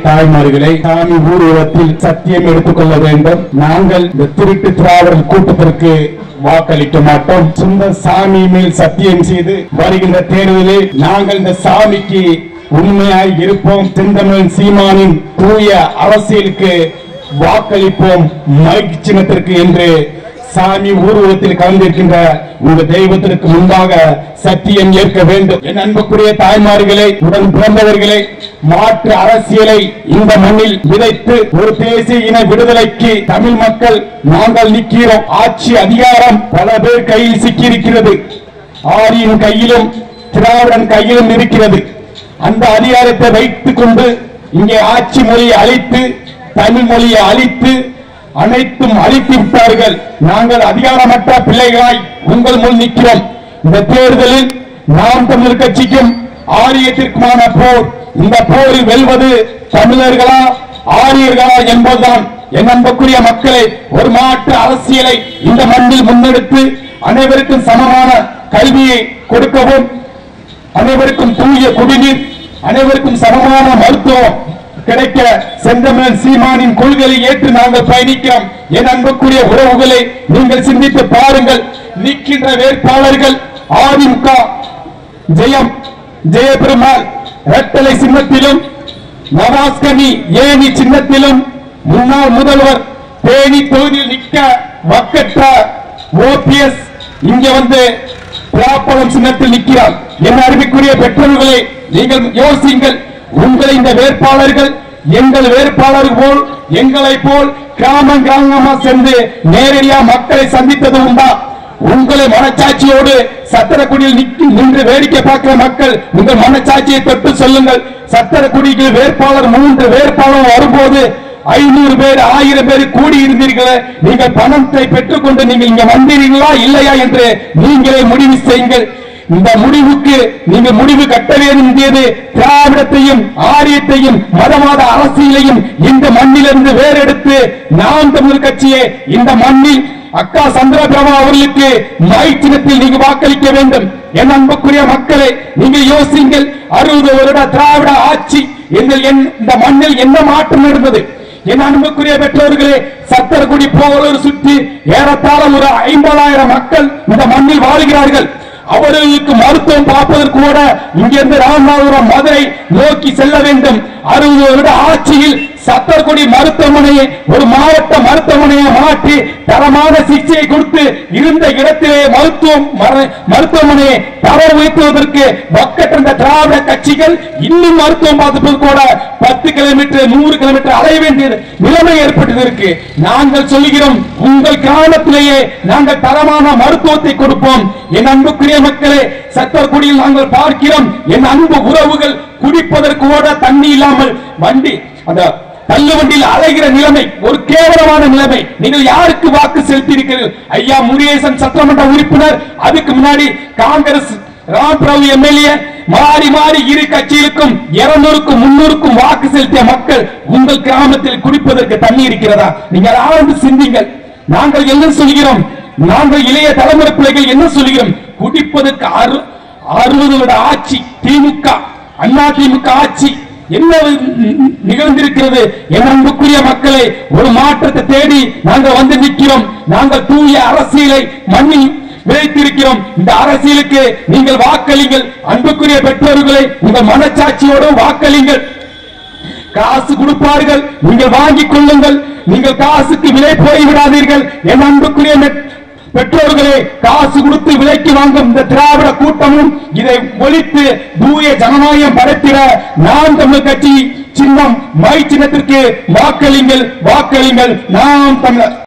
தாய்மார்களே, சாமி ஊர்வலத்தில் சத்தியம் எடுத்துக்கொள்ள வேண்டும். நாங்கள் இந்த திருட்டு திராவிடர் கூட்டத்திற்கு வாக்களிக்க மாட்டோம். சொந்த சாமி மேல் சத்தியம் செய்து வருகின்ற தேர்தலில் நாங்கள் இந்த சாமிக்கு உண்மையாய் இருப்போம். செந்தமிழ் சீமானின் தூய அரசியலுக்கு வாக்களிப்போம், மைக் சின்னத்திற்கு என்று சாமி ஊர்வலத்தில் கலந்திருக்கின்ற உங்க தெய்வத்திற்கு முன்பாக சத்தியம் ஏற்க வேண்டும். என் அன்புக்குரிய தாய்மார்களே, உடன் பிறந்தவர்களே, மாற்று அரசியலை இந்த மண்ணில் விதைத்து ஒரு தேசிய இன விடுதலைக்கு தமிழ் மக்கள் நாங்கள் நிற்கிறோம். ஆட்சி அதிகாரம் பல பேர் கையில் சிக்கியிருக்கிறது. ஆரியின் கையிலும் திராவிடன் கையிலும் இருக்கிறது. அந்த அதிகாரத்தை வைத்துக் கொண்டு இங்கே ஆட்சி மொழியை அழித்து தமிழ் மொழியை அழித்து அனைத்தும் அழித்து விட்டார்கள். நாங்கள் அதிகாரமற்ற பிள்ளைகளாய் உங்கள் முன் நிற்கிறோம். இந்த தேர்தலில் நாம் தமிழர் கட்சிக்கும் ஆரியத்திற்குமான போர். இந்த போரில் வெல்வது தமிழர்களா ஆரியர்களா என்பதுதான். என் அன்புக்குரிய மக்களை, ஒரு மாற்று அரசியலை இந்த மண்ணில் முன்னெடுத்து அனைவருக்கும் சமமான கல்வியை கொடுக்கவும், அனைவருக்கும் தூய குடிநீர், அனைவருக்கும் சமமான மருத்துவம் கிடைக்க செந்தமிழ் சீமானின் கொள்கையை ஏற்று நாங்கள் பயணிக்கிறோம். என் அன்புக்குரிய உறவுகளை நீங்கள் சிந்தித்து பாருங்கள். நிற்கின்ற வேட்பாளர்கள் அதிமுக ஜெயபெருமாள் ரெட்டலை சின்னத்திலும், நவாஸ்கனி ஏணி சின்னத்திலும், முன்னாள் முதல்வர் தேனி தொகுதியில் நிற்க வக்கற்ற ஓபிஎஸ் இங்கே வந்து பிராப்பலம் சின்னத்தில் நிற்கிறார். என் அருமைக்குரிய பெற்றோர்களை நீங்கள் யோசிங்கள். உங்களை இந்த வேட்பாளர்கள் எங்கள் வேட்பாளர் போல் எங்களை போல் கிராமம் கிராமமா சென்று நேரடியா மக்களை சந்தித்தது உண்டா? உங்களை மனச்சாட்சியோடு சத்திரக்குடியில் நின்று வேடிக்கை பார்க்கிற மக்கள் உங்கள் மனச்சாட்சியை தொட்டு சொல்லுங்கள். சத்திரக்குடிக்கு வேட்பாளர் 3 வேட்பாளர் வரும்போது 500 பேர் 1000 பேர் கூடி இருந்தீர்களே, நீங்கள் பணத்தை பெற்றுக்கொண்டு நீங்கள் இங்க வந்தீர்களா இல்லையா என்று நீங்களே முடிவு செய்யுங்கள். இந்த முடிவுக்கு நீங்கள் முடிவு கட்ட வேண்டியது திராவிடத்தையும் ஆரியத்தையும் மதவாத அரசியலையும் இந்த மண்ணிலிருந்து வேறெடுத்து நாம் தமிழர் கட்சியை இந்த மண்ணில் அக்கா சந்திரபிரபா அவர்களுக்கு மை சின்னத்தில் நீங்க வாக்களிக்க வேண்டும். என் அன்புக்குரிய மக்களை நீங்கள் யோசிங்கள். 60 வருட திராவிட ஆட்சி இந்த மண்ணில் என்ன மாற்றம் நடந்தது? என் அன்புக்குரிய பெற்றோர்களே, சத்திரக்குடி போலூர் சுற்றி ஏறத்தாழ ஒரு 50,000 மக்கள் இந்த மண்ணில் வாழ்கிறார்கள். அவர்களுக்கு மருத்துவம் பார்ப்பதற்கு கூட இங்கிருந்து ராமநாதபுரம் மதுரை நோக்கி செல்ல வேண்டும். 60 வருட ஆட்சியில் சத்திரக்குடி மருத்துவமனையை ஒரு மாவட்ட மருத்துவமனையை மாற்றி தரமான சிகிச்சையை கொடுத்து இருந்த இடத்திலே மருத்துவமனையை தர உயர்த்துவதற்கு வக்கற்ற திராவிட கட்சிகள் இன்னும் மருத்துவம் பார்ப்பது கூட 10 கிலோமீட்டர் 100 கிலோமீட்டர் அலைய வேண்டிய நிலைமை ஏற்பட்டதற்கு நாங்கள் சொல்கிறோம், உங்கள் கிராமத்திலேயே நாங்கள் தரமான மருத்துவத்தை கொடுப்போம். என் அன்புக்குரிய மக்களே, சத்திரக்குடியில் நாங்கள் பார்க்கிறோம், என் அன்பு உறவுகள் குடிப்பதற்கு கூட தண்ணி இல்லாமல் அந்த தள்ளு வண்டியில் அலைகிற நிலைமை, ஒரு கேவலமான நிலைமை. நீங்கள் யாருக்கு வாக்கு செலுத்தியிருக்கிறீர்கள்? ஐயா முருகேசன் சட்டமன்ற உறுப்பினர், அதுக்கு முன்னாடி காங்கிரஸ் ராம்பிரபு எம்எல்ஏ, மாறி மாறி இரு கட்சிகளுக்கும் 200க்கும் 300க்கும் வாக்கு செலுத்திய மக்கள் உங்கள் கிராமத்தில் குடிப்பதற்கு தண்ணி இருக்கிறதா? நீங்கள் ஆழ்ந்து சிந்திங்கள். நாங்கள் என்ன சொல்கிறோம்? நாங்கள் இளைய தலைமுறை பிள்ளைகள் என்ன சொல்கிறோம்? குடிப்பதற்கு 60 வருட ஆட்சி திமுக அண்ணா திமுக ஆட்சி என்ன நிகழ்ந்திருக்கிறது? என் அன்புக்குரிய மக்களை, ஒரு மாற்றத்தை தேடி நாங்கள் வந்து நிற்கிறோம். நாங்கள் தூய அரசியலை மண்ணில் விதைத்திருக்கிறோம். இந்த அரசியலுக்கு நீங்கள் வாக்களிங்கள். அன்புக்குரிய பெற்றோர்களை, உங்கள் மனச்சாட்சியோடு வாக்களிங்கள். காசு கொடுப்பார்கள், நீங்கள் வாங்கிக் கொள்ளுங்கள். நீங்கள் காசுக்கு விலை போய்விடாதீர்கள். என் அன்புக்குரிய பெற்றோர்களே, காசு கொடுத்து விலைக்கு வாங்கும் இந்த திராவிட கூட்டமும் இதை ஒழித்து தூய ஜனநாயகம் படைத்திட நாம் தமிழர் கட்சி சின்னம் மை சின்னத்திற்கு வாக்களிங்கள், வாக்களிங்கள். நாம் தமிழர்.